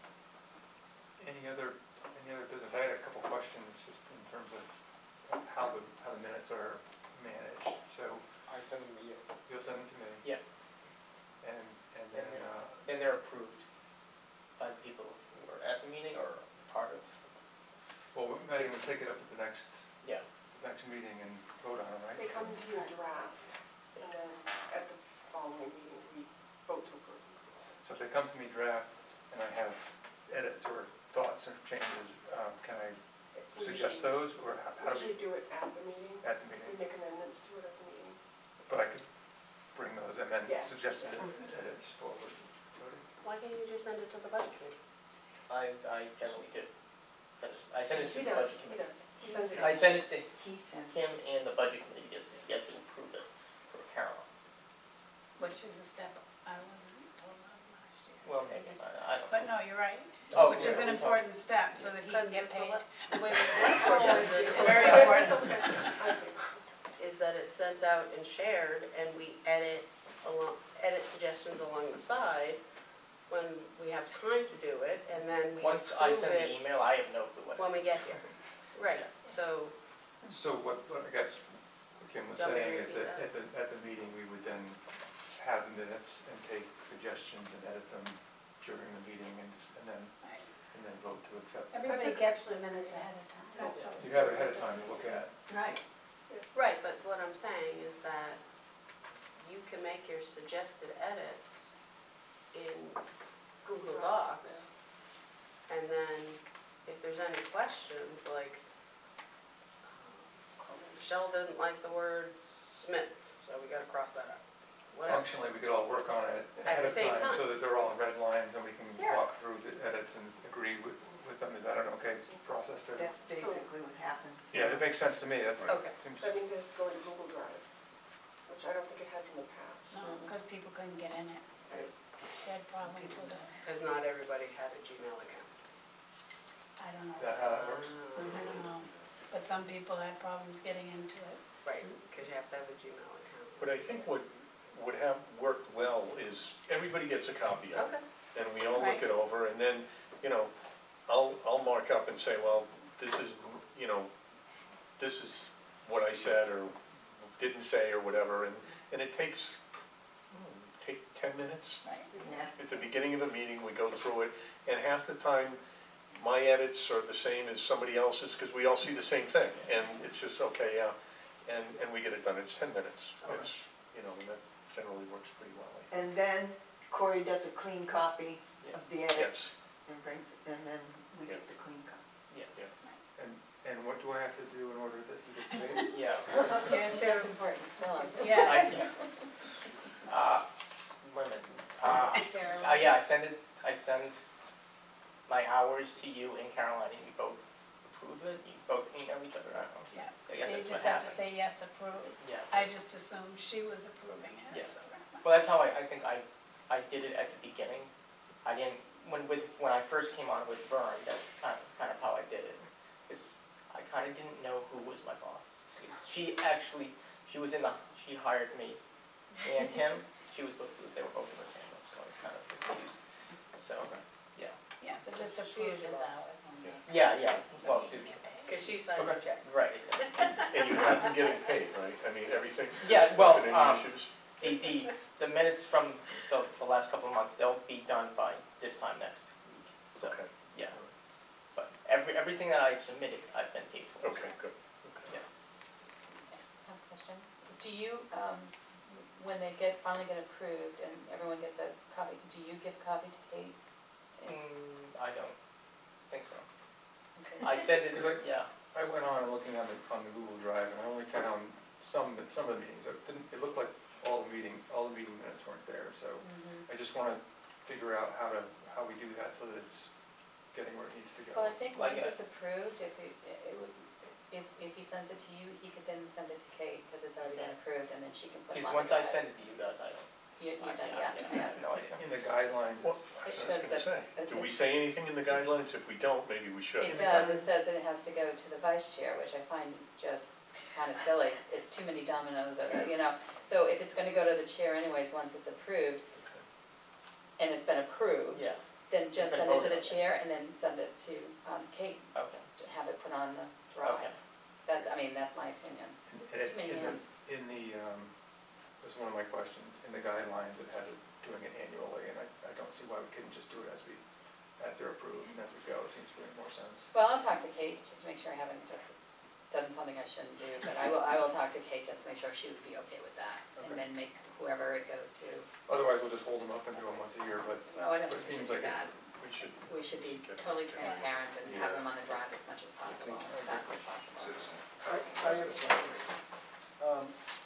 F: any other, any other business? I had a couple questions just in terms of how the, how the minutes are managed, so
L: I send them to you.
F: you'll send them to me?
L: Yeah.
F: And, and then,
L: And then-
F: uh,
L: And they're approved by the people who were at the meeting or part of,
F: well, we might even take it up at the next,
L: yeah.
F: the next meeting and vote on it, right?
C: They come to you a draft, and then at the following meeting, we vote to approve.
F: So if they come to me draft and I have edits or thoughts or changes, um, can I
C: We
F: suggest
C: usually-
F: those, or how, how
C: We
F: do we,
C: usually do it at the meeting.
F: at the
C: We
F: meeting?
C: make amendments to it at the meeting.
F: But I could bring those and then
C: Yeah.
F: suggest
C: Yeah.
F: edits forward.
E: Why can't you just send it to the budget committee?
L: I, I generally do. Send it- I send it to
C: He
L: the
C: does,
L: budget
C: he
L: committee.
C: does. He sends it.
L: I send it to
H: He sent.
L: him and the budget committee, just, he has to approve it for Carol.
D: Which is a step I wasn't told of last year.
L: Well, maybe, I, I don't know.
D: But no, you're right,
L: Oh,
D: which is
L: yeah,
D: an
L: we talked-
D: important step so that he can
E: Because
D: get
E: the
D: paid.
E: select, the way the select board does it is
D: Very
E: that-
D: important.
C: I see.
E: is that it's sent out and shared, and we edit along, edit suggestions along the side when we have time to do it, and then we
L: Once I
E: approve
L: send the
E: it
L: email, I have no clue what it is.
E: when we get here. Right, so,
F: So what, what I guess what Kim was
E: Do you want me to
F: saying is
E: repeat
F: that
E: that?
F: at the, at the meeting, we would then have the minutes and take suggestions and edit them during the meeting and, s- and then,
D: Right.
F: and then vote to accept.
D: Everybody gets the minutes ahead of time.
K: That's what.
F: You have it ahead of time to look at.
D: Right.
E: right, but what I'm saying is that you can make your suggested edits in Google Docs, and then if there's any questions, like, Michelle didn't like the word Smith, so we gotta cross that out. Whatever.
F: Functionally, we could all work on it
E: At
F: ahead
E: the
F: of
E: same
F: time,
E: time.
F: so that they're all in red lines and we can
E: Yeah.
F: walk through the edits and agree with, with them. Is that an okay process there?
H: That's basically what happens.
F: Yeah, that makes sense to me. That's, that
A: Okay.
F: seems,
C: That means it has to go into Google Drive, which I don't think it has in the past.
D: No, because people couldn't get in it.
C: Right.
D: They had problems with it.
E: Because not everybody had a Gmail account.
D: I don't know.
F: is that how that works?
D: I don't know. But some people had problems getting into it.
E: Right, because you have to have a Gmail account.
B: But I think what would have worked well is everybody gets a copy of it.
E: Okay.
B: And we all look
D: Right.
B: it over, and then, you know, I'll, I'll mark up and say, well, this is, you know, this is what I said or didn't say or whatever, and, and it takes, hmm, take ten minutes.
D: Right.
H: Yeah.
B: At the beginning of a meeting, we go through it, and half the time, my edits are the same as somebody else's, because we all see the same thing, and it's just, okay, yeah, and, and we get it done, it's ten minutes.
E: Okay.
B: It's, you know, and that generally works pretty well. I think.
H: And then Corey does a clean copy
L: Yeah.
H: of the edits
B: Yes,
H: and brings, and then we get the clean copy.
L: Yeah.
F: And, and what do I have to do in order that he gets paid?
L: Yeah.
D: Yeah,
A: That's
D: do-
A: important, tell them.
D: yeah.
L: I, uh, wait a minute, uh, uh, yeah, I send it, I send my hours to you and Caroline, and you both approve it, you both email each other, I don't know.
D: Yes,
L: I
D: so
L: guess
D: you
L: that's
D: just
L: what
D: have to
L: happens.
D: say yes, approved.
L: Yeah.
D: I just assumed she was approving it,
L: Yeah.
D: so.
L: Well, that's how I, I think I, I did it at the beginning. I didn't, when with, when I first came on with Vern, that's kind of, kind of how I did it. Because I kind of didn't know who was my boss. 'Cause she actually, she was in the, she hired me and him, she was both, they were both in the same room, so I was kind of confused. So, yeah.
D: Yeah, so just approve his hours when they.
L: Yeah, yeah,
D: so
L: well,
D: he
L: Sue,
D: can get paid.
E: Cause she signed the check.
L: right, exactly.
B: and you have been getting paid, right? I mean, everything?
L: Yeah, well,
B: Been
L: um,
B: any issues?
L: The, the, the minutes from the, the last couple of months, they'll be done by this time next week, so,
B: Okay,
L: yeah. But every, everything that I've submitted, I've been paid for.
B: okay, good.
L: Yeah.
A: I have a question. Do you, um, when they get, finally get approved and everyone gets a copy, do you give a copy to Kate?
L: Mm, I don't think so.
A: Okay.
L: I sent it,
F: Because I-
L: yeah,
F: I went on and looking on the, on the Google Drive, and I only found some, some of the meetings, it didn't, it looked like all the meeting, all the meeting minutes weren't there, so
A: Mhm.
F: I just wanna figure out how to, how we do that so that it's getting where it needs to
A: Well,
F: go.
A: I think
L: Like
A: once
L: a-
A: it's approved, if it, it would, if, if he sends it to you, he could then send it to Kate, because it's already been approved, and then she can put it
L: because
A: on.
L: once I send it to you guys, I don't,
A: You, you
L: I,
A: done,
L: yeah,
A: yeah,
L: I
A: yeah.
L: have no idea.
F: In the guidelines,
B: Well,
F: it's,
B: I
A: It
B: was
A: says
B: gonna say,
A: that-
B: do we say anything in the guidelines? If we don't, maybe we should.
A: It does, it says that it has to go to the vice chair, which I find just kind of silly, it's too many dominoes, uh, you know. So if it's gonna go to the chair anyways, once it's approved, and it's been approved,
L: Yeah,
A: then just
L: It's been
A: send it to
L: voted
A: the
L: on.
A: chair and then send it to, um, Kate,
L: okay,
A: to have it put on the
L: Okay.
A: drive. That's, I mean, that's my opinion.
F: and it,
A: Too many
F: in
A: hands.
F: the, in the, um, that's one of my questions, in the guidelines, it has it doing it annually, and I, I don't see why we couldn't just do it as we, as they're approved and as we go, it seems to make more sense.
A: Well, I'll talk to Kate, just to make sure I haven't just done something I shouldn't do, but I will, I will talk to Kate just to make sure she would be okay with that, and
F: Okay.
A: then make whoever it goes to,
F: Otherwise, we'll just hold them up and do them once a year, but
A: well, I don't
F: But it
A: think we should
F: seems
A: do
F: like it-
A: that.
B: We should,
A: We should be
B: Get it.
A: totally transparent and have
G: Yeah.
A: them on the drive as much as possible, as fast as possible.
G: Citizen
J: I,
G: time,
J: I have,
G: residents time.
J: um,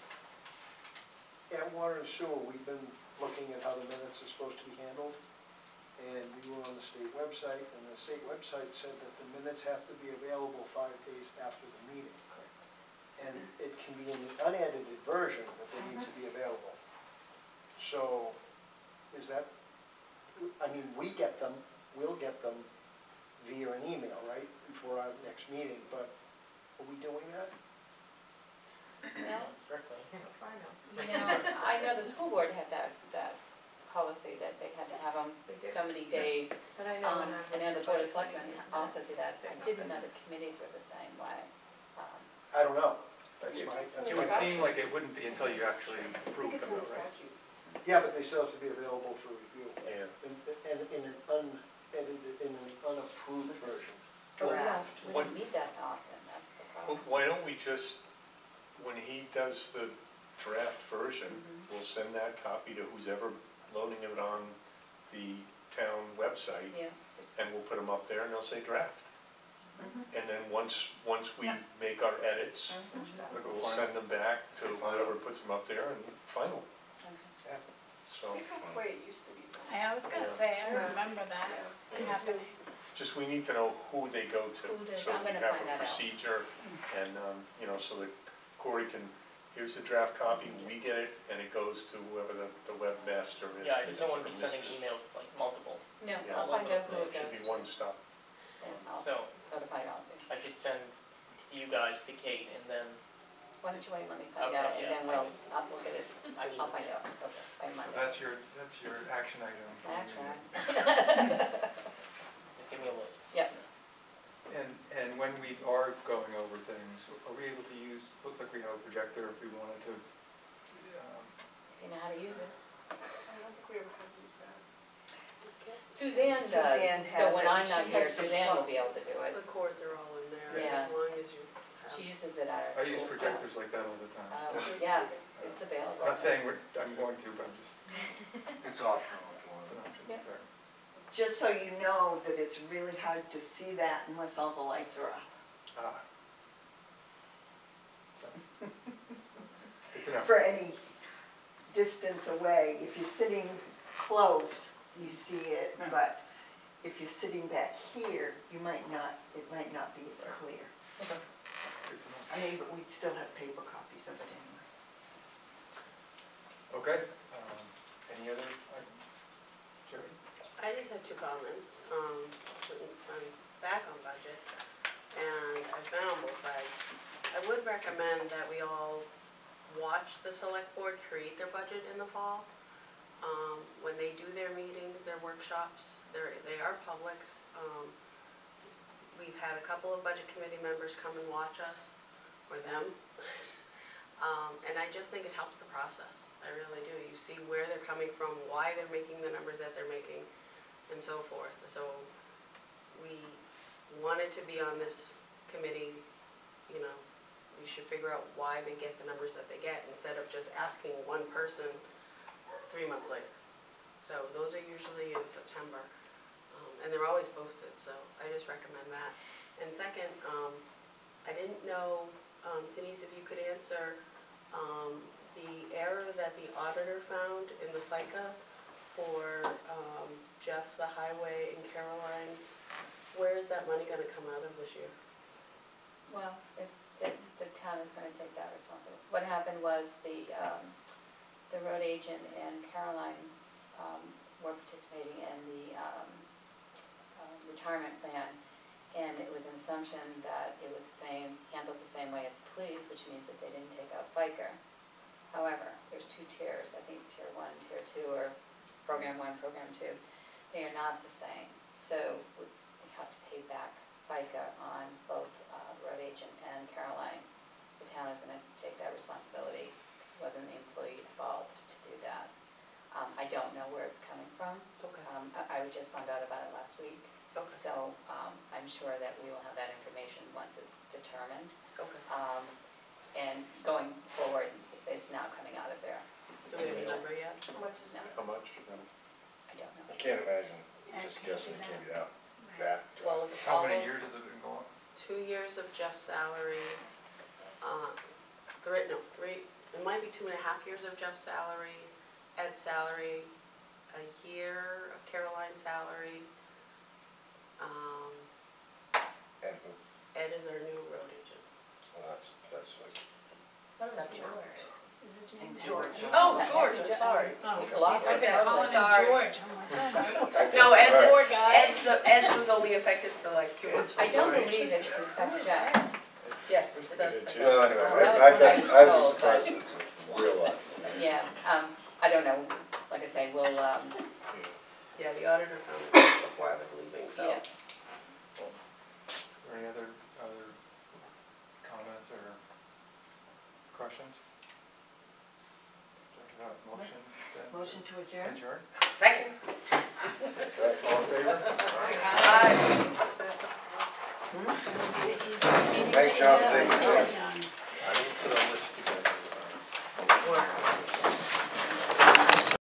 J: at Water and Sewer, we've been looking at how the minutes are supposed to be handled. And we were on the state website, and the state website said that the minutes have to be available five days after the meeting. And it can be in the unedited version, but they need to be available. So, is that, I mean, we get them, we'll get them via an email, right, before our next meeting, but are we doing that?
A: Well,
L: strictly.
A: you know, I know the school board had that, that policy that they had to have them
K: They do.
A: so many days.
K: But I know
A: Um,
K: when I.
A: I know the board of selectmen also do that. I
K: They're not
A: didn't know
K: gonna-
A: the committees were the same way. Um,
J: I don't know. That's my, that's
F: it
J: my
F: would seem like it wouldn't be until you actually
C: I think
F: approve
C: it's
F: them,
C: in the
F: though, right?
C: statute.
J: Yeah, but they still have to be available for review.
B: yeah.
J: In, in, in an unedited, in an unapproved version.
A: But we don't,
H: Draft.
A: we
B: What-
A: don't need that often, that's the
B: Well,
A: problem.
B: why don't we just, when he does the draft version,
A: Mhm.
B: we'll send that copy to who's ever loading it on the town website,
A: Yeah,
B: and we'll put them up there and they'll say draft.
A: Mhm.
B: And then once, once we make our edits,
A: Mhm.
B: we'll send them back to whoever puts them up there and final,
A: Okay.
B: so.
C: I think that's the way it used to be done.
D: I was gonna
B: Yeah.
D: say, I remember that
B: Yeah.
D: happening.
B: Just, we need to know who they go to,
A: Who they-
B: so
A: I'm
B: we
A: gonna
B: have
A: find
B: a
A: that out.
B: procedure, and, um, you know, so that Corey can, here's the draft copy, we get it, and it goes to whoever the, the webmaster is.
L: Yeah, I just don't wanna be
B: From
L: sending
B: this-
L: emails with like multiple,
A: No,
B: Yeah.
A: I'll find out who it
B: Should
A: goes
B: be
A: to,
B: one stop.
A: and I'll
L: so
A: notify all of you.
L: I should send to you guys, to Kate, and then
A: Why don't you wait, let me find
L: Okay,
A: out, and
L: yeah,
A: then
L: I
A: we'll,
L: need-
A: I'll, we'll get it,
L: I need.
A: I'll find out, okay, by
F: So
A: Monday.
F: that's your, that's your action item.
A: It's
F: for
A: my
F: the
A: action
F: meeting.
A: item.
L: Just give me a list.
A: Yep,
F: And, and when we are going over things, are we able to use, looks like we have a projector if we wanted to, um,
A: if you know how to use it.
C: I don't think we ever had to use that.
A: Suzanne does,
H: Suzanne
A: so
H: has
A: when
H: it.
A: I'm not
H: She
A: here,
H: has the
A: Suzanne will
H: plug.
A: be able to do it.
E: The cords are all in there,
A: Yeah.
E: as long as you have
A: She uses it at our
F: I
A: school.
F: use projectors like that all the time,
A: Uh,
F: so.
A: Yeah, it's available.
F: I'm not saying we're, I'm going to, but I'm just,
G: It's optional if you want.
F: it's an option,
A: Yeah.
F: sorry.
H: Just so you know that it's really hard to see that unless all the lights are up.
F: Ah. So, Good to know.
H: For any distance away, if you're sitting close, you see it,
I: Yeah.
H: but if you're sitting back here, you might not, it might not be as clear.
F: Good to know.
H: I mean, but we'd still have paper copies of it anyway.
F: Okay, um, any other items? Jerry?
E: I just had two comments, um, since I'm back on budget, and I've been on both sides. I would recommend that we all watch the select board create their budget in the fall. Um, when they do their meetings, their workshops, they're, they are public. Um, we've had a couple of budget committee members come and watch us, or them. Um, and I just think it helps the process, I really do. You see where they're coming from, why they're making the numbers that they're making, and so forth. So we wanted to be on this committee, you know, we should figure out why they get the numbers that they get instead of just asking one person three months later. So those are usually in September, um, and they're always posted, so I just recommend that. And second, um, I didn't know, um, Denise, if you could answer um, the error that the auditor found in the FICA for um, Jeff, the highway, and Caroline's. Where is that money gonna come out of this year?
A: Well, it's, it, the town is gonna take that responsibility. What happened was the, um, the road agent and Caroline, um, were participating in the, um, um, retirement plan. And it was an assumption that it was the same, handled the same way as police, which means that they didn't take out FICA. However, there's two tiers, I think it's tier one and tier two, or program one, program two. They are not the same. So we we have to pay back FICA on both uh, road agent and Caroline. The town is gonna take that responsibility. It wasn't the employee's fault to do that. Um, I don't know where it's coming from.
E: Okay.
A: Um, I, I just found out about it last week.
E: Okay.
A: So, um, I'm sure that we will have that information once it's determined.
E: Okay.
A: Um, and going forward, it's now coming out of there.
E: Do we have a number yet?
C: How much is
A: No,
C: it?
B: How much? Um,
A: I don't know.
G: I can't imagine,
D: I
G: just
D: can't
G: guessing,
D: do
G: it can't be
D: that.
G: that, that
E: Well,
G: drastic.
E: it's
F: How many
E: all-
F: years has it been going?
E: Two years of Jeff's salary, uh, three, no, three, it might be two and a half years of Jeff's salary, Ed's salary, a year of Caroline's salary. Um,
G: And who,
E: Ed is our new road agent.
G: so that's, that's like,
K: What was
E: Except
K: George?
D: Is his name
H: And
D: George?
H: George.
E: Oh,
A: Yeah,
E: George,
A: Ed-
E: I'm sorry.
D: Oh,
A: Okay.
D: geez, I've been
E: Okay,
D: calling him
E: sorry.
D: George, I'm like, oh my.
E: No, Ed's,
D: Poor guy.
E: Ed's, Ed's was only affected for like two months.
A: I don't believe it affects Jeff.
E: Yes, it does. affect
G: well,
E: us.
G: anyway,
A: So that was
G: I, I'd
A: what I
G: be,
A: was
G: I'd be
A: told,
G: surprised
A: but-
G: if it's a real lot.
A: Yeah, um, I don't know, like I say, we'll, um,
E: Yeah, the auditor found it before I was leaving, so.
A: yeah.
F: Or any other, other comments or questions? Not motion, then?
H: Motion to adjourn?
F: Adjourn?
E: Second.
G: Right,
F: All in favor?
E: Aye.
G: Thanks, John, for taking the time.